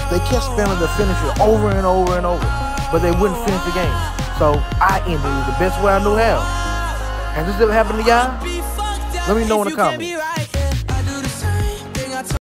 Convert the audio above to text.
They kept spamming the finisher over and over and over, but they wouldn't finish the game. So I ended it the best way I knew how. Has this ever happened to y'all? Let me know in the comments.